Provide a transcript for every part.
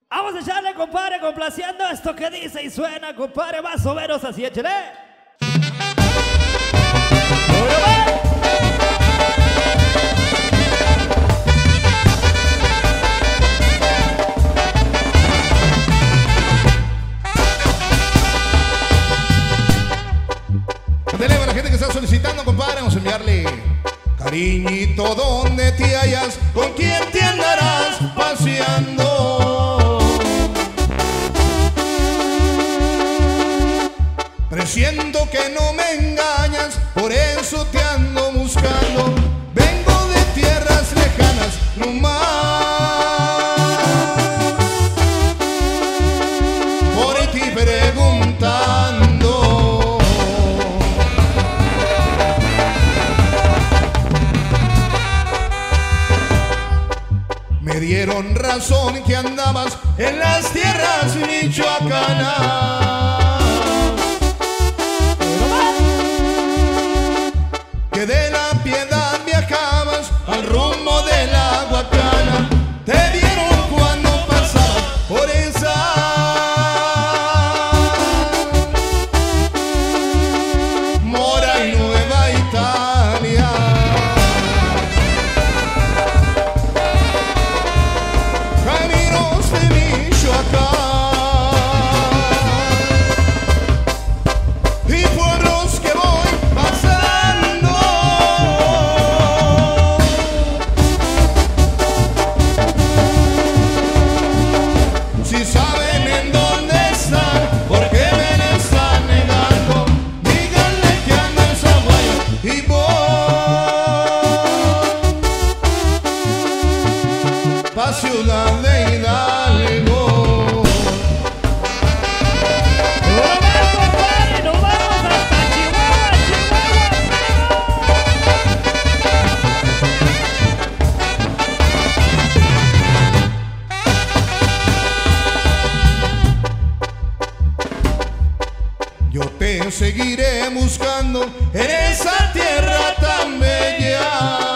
Vamos a echarle, compadre, complaciendo esto que dice y suena, compadre, más o menos así, échale. Ándale, a la gente que está solicitando, compadre, vamos a enviarle cariñito donde te hallas, con quién te andarás paseando. Presiento que no me engañas, por eso te ando buscando. Vengo de tierras lejanas, no más, por ti preguntando. Me dieron razón que andabas en las tierras michoacanas, que de la Piedad viajabas al rumbo de la Huacana. Te vieron cuando pasabas por esa Mora y Nueva Italia. Caminos de Michoacán y pueblos que voy pasando. Si saben en dónde están, ¿por qué me lo están negando? Díganle que ando en Zaguayo y voy pa' Ciudad de Hidalgo. Nos vamos hasta Chihuahua, Yo te seguiré buscando en esa tierra tan bella,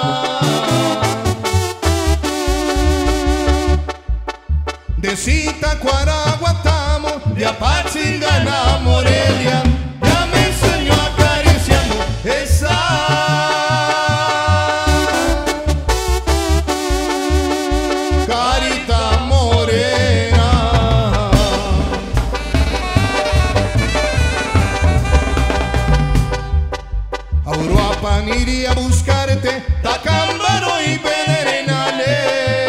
de Zitácuaro, Guantánamo, de Apatzingán, Morelia. Ya me enseñó acariciando esa carita morena. A Uruapan iría a buscarte, Tacámbaro y Pedernales,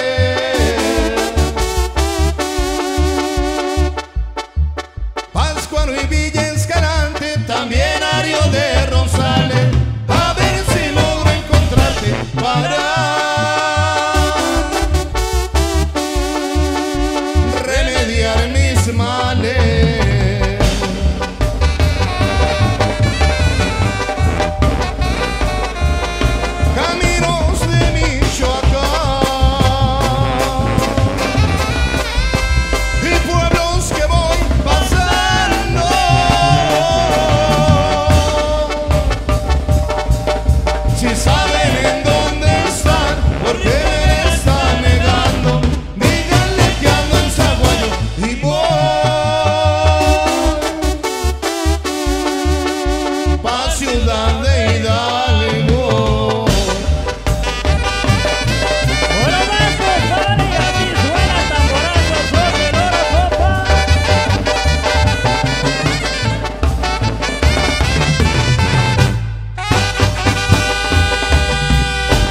Pátzcuaro y Villa Escalante, también a Río de Rosales. A ver si logro encontrarte para remediar mis males. Caminos de Michoacán y pueblos que voy pasando. Si saben en dónde están, ¿por qué me están negando? Díganle que ando en Zaguayo y voy pa' Ciudad de Hidalgo. ahora más, compadre, y así suena tamborazo, suena el oro, compa.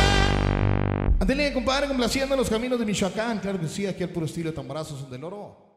Ándele, compadre, complaciendo los caminos de Michoacán. Claro que sí, aquí al puro estilo de tamborazos del oro.